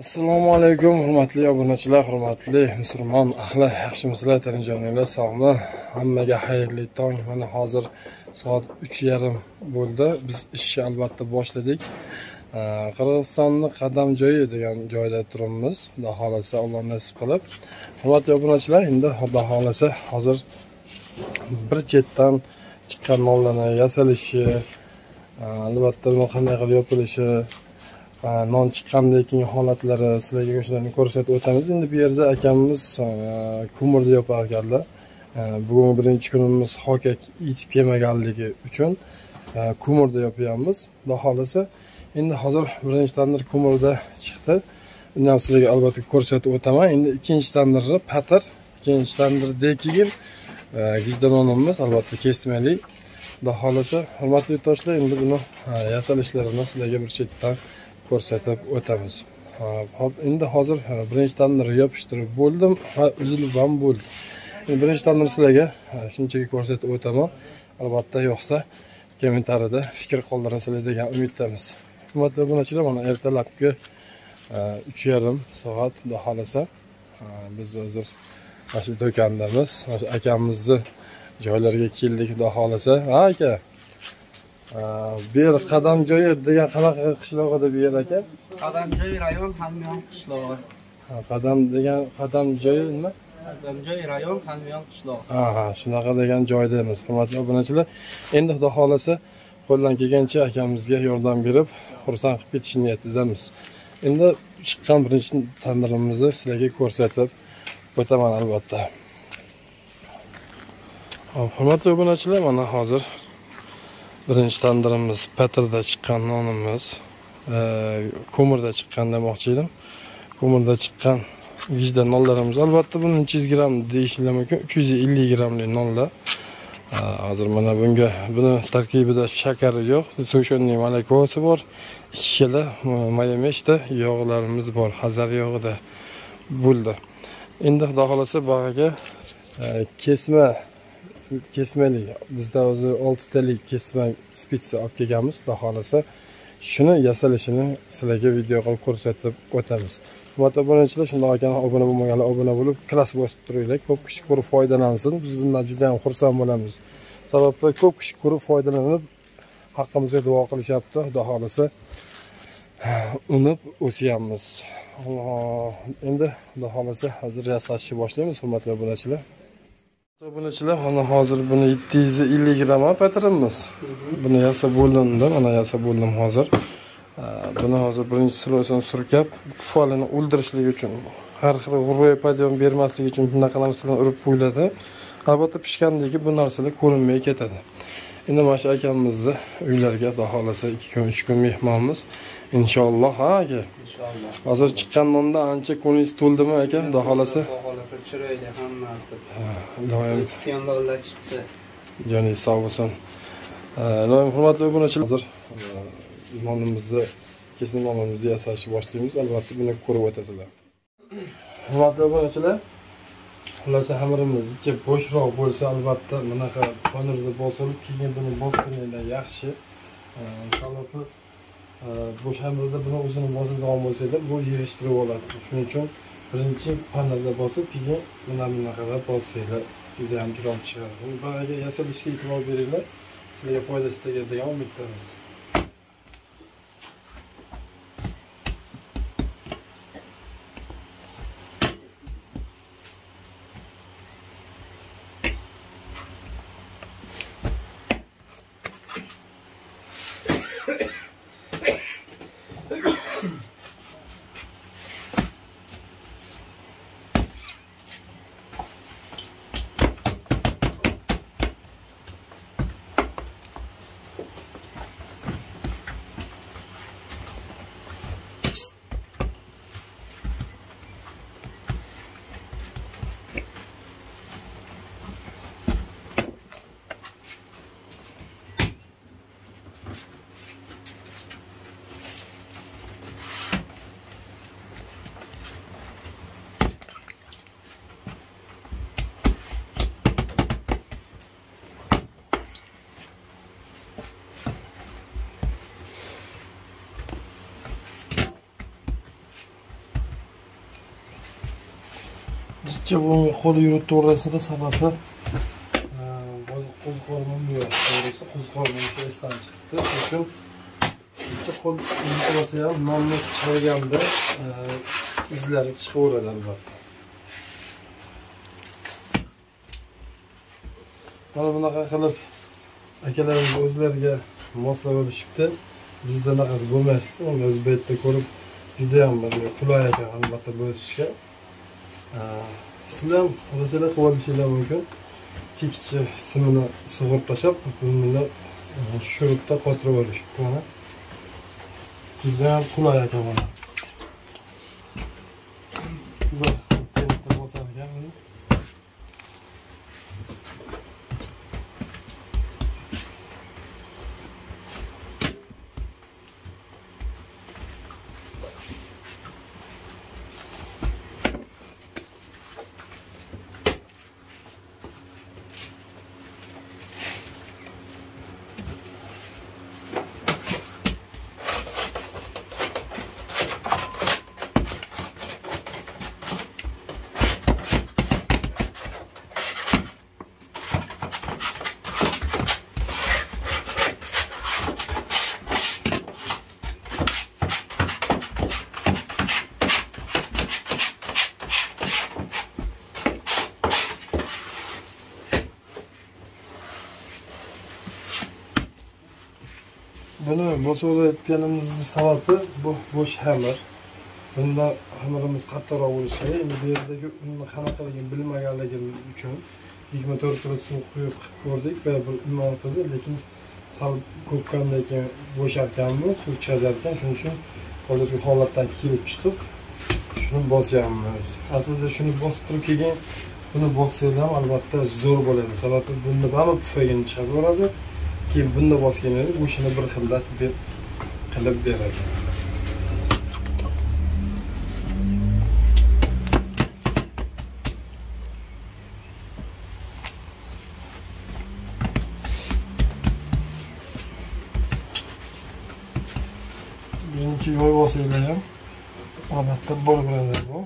Assalomu alaykum, hurmatli obunachilar, hurmatli musulmon ahli, yaxshimisizlar, tanajoninglar sog'mi? Hammaga xayrli tong. Mana hozir soat 3:30 bo'ldi. Biz ishni albatta boshladik. Qirg'izistonning Qadamjoyi degan joyda turibmiz. Xudo xolasa, Alloh nasib qilib. Hurmatli obunachilar, endi Xudo xolasa hozir bir chetdan chiqqan nonlarni yasalishi, albatta buni qanday qilib yopilishi, non chiqqandan keyin holatlari sizlarga o'shalarni ko'rsatib o'tamiz. Endi bu yerda akamiz ko'mirda yopar ekanlar. Bugun birinchi kunimiz hokak yetib kelmaganligi uchun ko'mirda yopyapmiz. Xudo xolasa, endi hozir birinchi tandir ko'mirda chiqdi. Uni ham sizlarga albatta ko'rsatib o'taman. Endi ikkinchi tandirni patir, ikkinchi tandirda keyin gijdononimiz albatta kesmaylik. Xudo xolasa, hurmatli yurtdoshlar, endi buni yasalishlarini sizlarga bir chetdan ko'rsatib o'tamiz. Hop, endi hozir birinchi tandirni yopishtirib bo'ldim, uzilib ham bo'ldi. Endi birinchi tandirni sizlarga shunchaki ko'rsatib o'taman. Albatta yo'qsa kommentariyada fikr qoldirasizlar degan umiddamiz. Hurmatli obunachilar, mana ertalabki 3:30 soat, xudo xolasa biz hozir mana shu do'kondamiz. Mana shu akamizni joylariga keldik, xudo xolasa. Ha aka. Bu yer Qadamjoyi degan qanaqa qishloq edi bu yer aka? Qadamjoyi rayon Hamyon qishlog'i. Qadam degan Qadamjoyi nima? Qadamjoyi rayon Hamyon qishlog'i. Ha, shunaqa degan joydamiz. Hurmatli obunachilar, endi xudo xolasa qo'ldan kelgancha akamizga yordam berib, xursand qilib ketish niyatidamiz. Endi chiqqan birinchi tandirimizni sizlarga ko'rsatib o'taman albatta. Hurmatli obunachilar, mana hozir birinchi tandirimiz patirda chiqqan nonimiz, ko'mirda chiqqan demoqchi edim. Ko'mirda chiqqan vijdon nonlarimiz, albatta buni 300 gram deyishlar mumkin, 350 gramlik nonlar. Hozir mana buni tarkibida shakari yo'q, so'shonning malakosi bor, 2 kilo mayonezda yog'larimiz bor, hazar yog'ida bo'ldi. Endi xudo xolasa bag'aga kesmalik, bizda o'zi 6 talik kesma spitsa olib kelganmiz. Xudo xolasa shuni yasalishini sizlarga video qilib ko'rsatib o'tamiz. Hurmatli obunachilar, shunday ekan, obuna bo'lmaganlar obuna bo'lib, klass bosib turinglar. Ko'p kishi ko'rib foydalansin. Biz bundan juda ham xursand bo'lamiz. Sababi ko'p kishi ko'rib foydalanib haqqimizga duo qilishyapti. Xudo xolasa unib o'syapmiz. Endi xudo xolasa hozir yasalishni boshlaymiz, hurmatli obunachilar. Obunachilar, mana hozir buni 750 gram patirimiz. Buni yasab bo'lindi, mana yasab bo'ldim hozir. Buni hozir birinchi silosini surkab, tufolini o'ldirishlik uchun, har xil g'urroy padyom bermaslik uchun bunaqa narsalarni urib qo'yiladi. Albatta pishgandan keyin bu narsalar ko'rinmay ketadi. Endi mana shu akamizni uylariga xudo xolasa 2 kun, 3 kun mehmonmiz. Inshaalloh, ha aka. Inshaalloh. Hozir chiqqan nonda ancha ko'nglingiz to'ldimi aka? Xudo xolasa. Xudo xolasa chiroyli hammasi. Doim Kiyonlar chiqdi. joningiz sog' bo'lsin. Doim hurmatli obunachilar, hozir nonimizni, kesma nonimizni yasashni boshlaymiz. Albatta buni ko'rib o'tasizlar. Hurmatli obunachilar, xulasa xamirimiz ichi bo'shroq bo'lsa, albatta bunaqa panirda bosilib, keyin buni bosganinglar yaxshi. Sababi bo'sh xamirda buni o'zini bosadigan bo'lsa-da, bu yig'ishtirib oladi. Shuning uchun birinchi panirda bosib, keyin bunaqalar bossanglar juda ham chiroyli chiqadi. Buni ba'ziga yasalishga e'tibor beringlar. Sizlarga foydasi tegadigan umiddamiz. tikcha bunga qo'l yuritdi sababi qo'zg'olmam yo'q. To'g'risi qo'zg'olmam esdan chiqdi. Shuning uchun tikcha qo'l yuritsa ham nonni chiqarganda izlari chiqaveradi albatta. Mana bunaqa qilib akalarimiz o'zlariga moslab olishibdi. Bizda bunaqasi bo'lmasdi. Uni o'z betda ko'rib juda ham qulay ekan albatta bo'lishga. Sizlar ham masalan qilib olishingiz mumkin. Tikcha simini sug'urib tashlab, buni shurupda qotirib olishibdi mana. Juda ham qulay ekan mana. Bu tentda bosar ekan buni. Buni bosib olayotganimizning sababi bu bo'sh hamir. Bunda hamirimiz qattiqroq bo'lishi kerak. Endi bu yerdagi unni qanaqaligini bilmaganligim uchun 24 kg suv quyib ko'rdik va bir un ortadi, lekin sal ko'pkandan keyin bo'sharkanmi, suv chiqararkan, shuning uchun hozir shu holatdan kelib chiqib shuni bosyapmiz. Aslida shuni bosib turib keyin buni bossanglar ham albatta zo'r bo'ladi. Sababi bunda bari pufagini chiqarib keyin bunda bosganingizda o'shini bir xillat qilib beradi. Birinchi yo'l bosinglar ham albatta bo'ladi bu.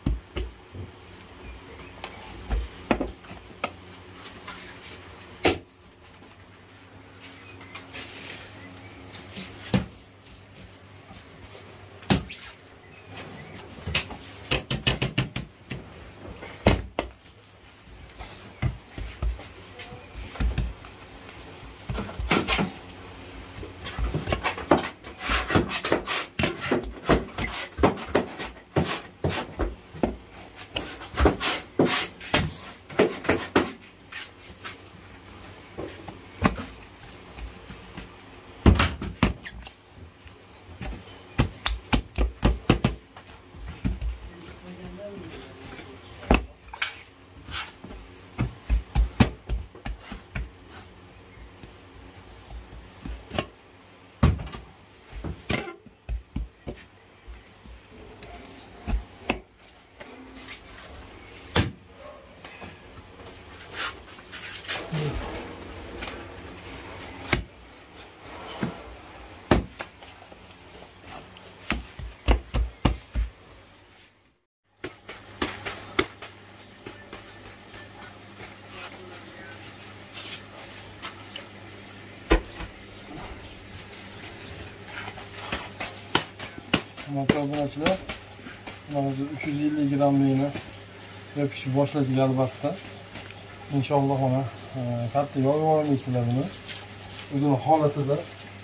Obunachilar mana 350 grammligini yopishni boshladik albatta. Inshaalloh mana katta yoyib olmaysizlar buni. O'zini holatida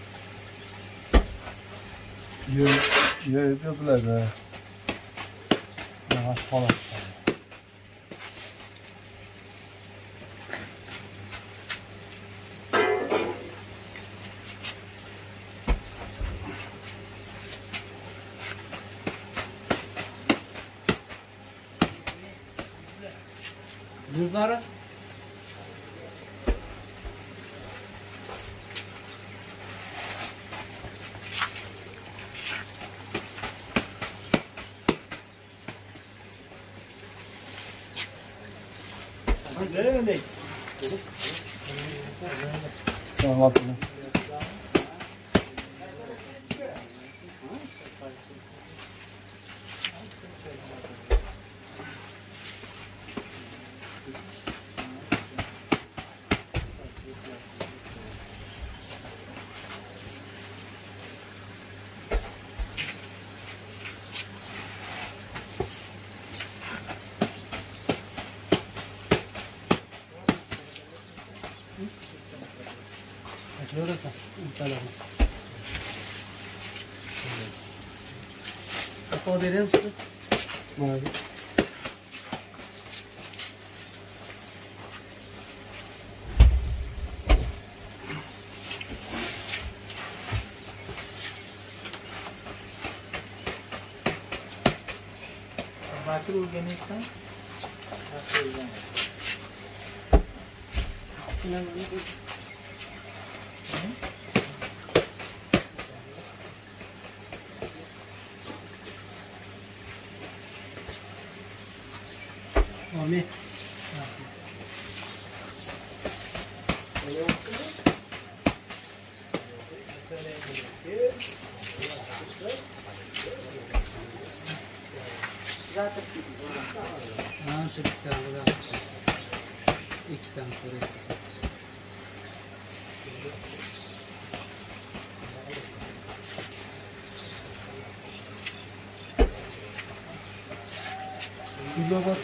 yoyib yopiladi. Mana shu holatda. Zırhları. Nereye? Tamam. Yo'rasan. Talabi. Qapa beramiz. Mayli. Bakır o'rganaysan. Yaxshi o'rgan. Amin. Şu bir tane daha. 2 tane sonra. Güzel bak.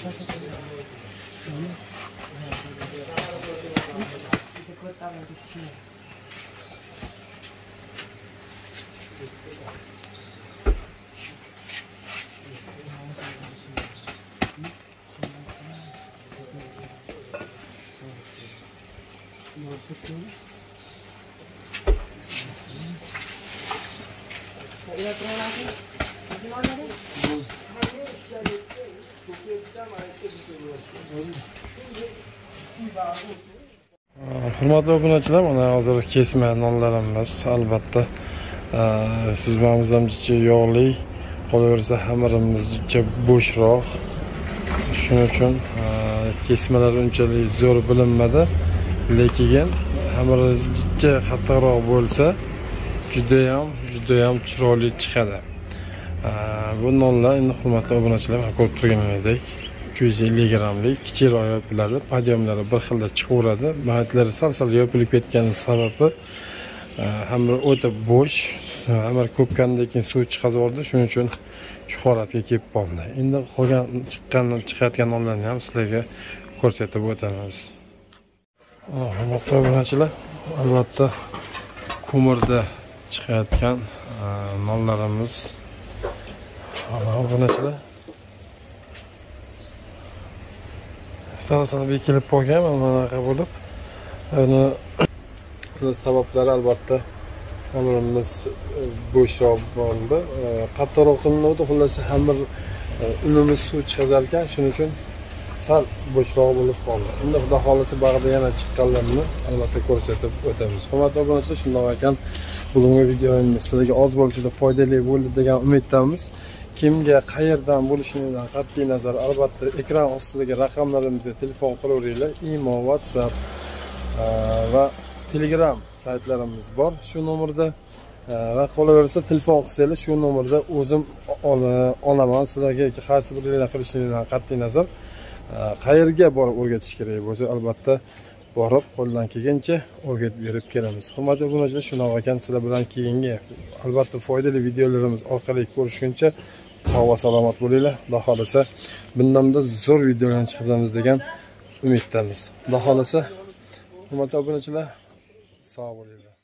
Hurmatli obunachilar, mana hozir kesma nonlarimiz albatta suzmamiz ham jicha yog'li, qolaversa xamirimiz jicha bo'shroq. Shuning uchun kesmalar unchalik zo'r bilinmadi, lekin xamirimiz jicha qattiqroq bo'lsa juda ham chiroyli chiqadi. Bu nonlar endi hurmatli obunachilar, ko'rib turganingizdek 250 grammlik kichikroq yopiladi, podyomlari bir xilda chiqaveradi. Maydalari sal yopilib ketgani sababi xamir o'ta bo'sh, xamir ko'pgandan keyin suv chiqazaverdi, shuning uchun shu holatga kelib qoldi. Endi qolgan chiqayotgan nonlarni ham sizlarga ko'rsatib o'tamiz. Hurmatli obunachilar, albatta ko'mirda chiqayotgan nonlarimiz. Obunachilar, salsani bekilib qolgan, mana bunaqa bo'lib. Buni sabablari albatta xamirimiz bo'shroq bo'ldi. Qattiqroq qilinadi, xullas xamir unimiz suv chiqazar ekan, shuning uchun sal bo'shroq bo'lib qoldi. Endi xudo xolisa bag'ida yana chiqqanlarini albatta ko'rsatib o'tamiz. Hurmatli obunachilar, shunday ekan, bugungi videomiz sizlarga oz bo'lsa-da foydali bo'ldi degan umiddamiz. Kimga qayerdan bo'lishidan qat'iy nazar albatta ekran ostidagi raqamlarimizga telefon qilaveringlar. Imo, WhatsApp va Telegram saytlarimiz bor. Shu nomerda va qolaversa telefon qilsangiz shu nomerda o'zim olaman. Sizlarga qaysi biridan qilishingidan qat'iy nazar qayerga borib o'rgatish kerak bo'lsa albatta borib qo'ldan kelgancha o'rgatib berib kelamiz. Hurmatli obunachilar, shunday ekan, sizlar bilan keyingi albatta foydali videolarimiz orqali ko'rishguncha sog' va salomat bo'linglar. Xudo xolasa bundanda zo'r videolarni chiqaramiz degan umiddamiz. Xudo xolasa hurmatli obunachilar, sog' bo'linglar.